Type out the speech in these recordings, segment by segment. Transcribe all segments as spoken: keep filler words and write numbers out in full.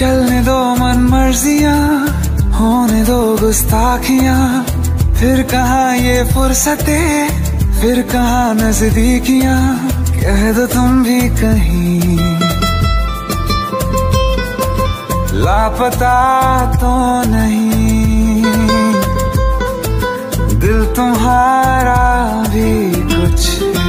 चलने दो मन मर्जियां, होने दो गुस्ताखियां, फिर कहाँ ये फुर्सते, फिर कहाँ नजदीकियां, कह दो तुम भी कहीं लापता तो नहीं, दिल तुम्हारा भी कुछ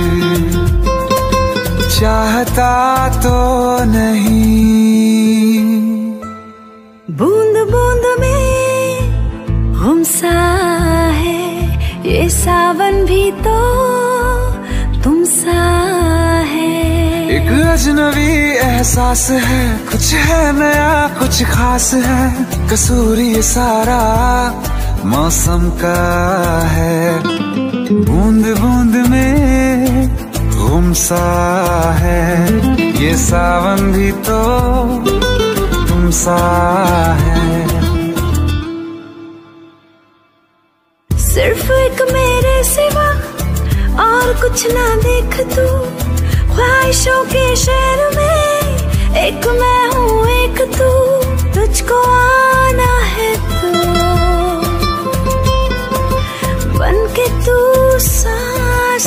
चाहता तो नहीं। बूंद बूंद में गुम सा है ये सावन भी तो तुम सा है। एक अजनबी एहसास है, कुछ है नया कुछ खास है, कसूर ये सारा मौसम का है। बूंद बूंद में गुम सा है ये सावन भी तो तुम सा है। सिर्फ एक मेरे सिवा और कुछ ना देख तू, ख्वाहिशों के शहर में एक मैं हूँ एक तू, तुझको आना है तो बन के तू सांस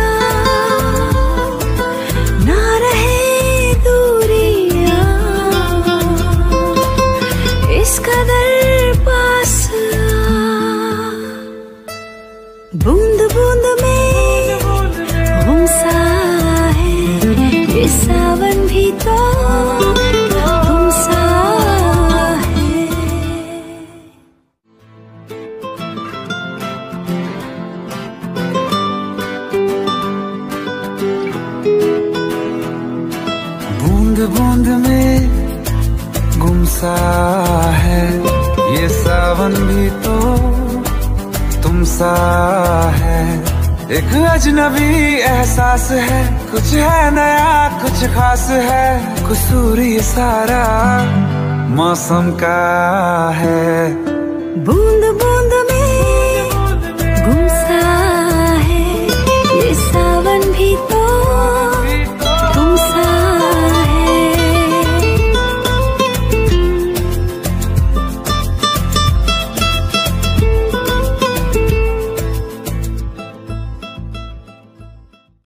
ना रहे दूरियां इस कदर पास। बूंद बूंद में गुम सा है ये सावन भी तो तुम सा है। बूंद बूंद में गुम सा है ये सावन भी तो तुम सा है। एक अजनबी एहसास है, कुछ है नया कुछ खास है, कसूर ये सारा मौसम का है। बूंद बूंद